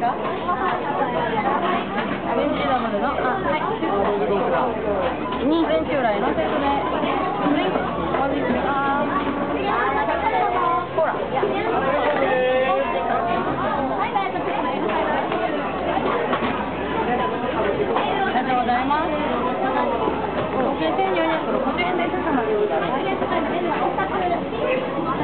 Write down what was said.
か？アレンジダブルの、はい、フレンチフライのセットで、ドリンク、お待ちしてます。ほら。ありがとうございます。合計1460円です。様でございます。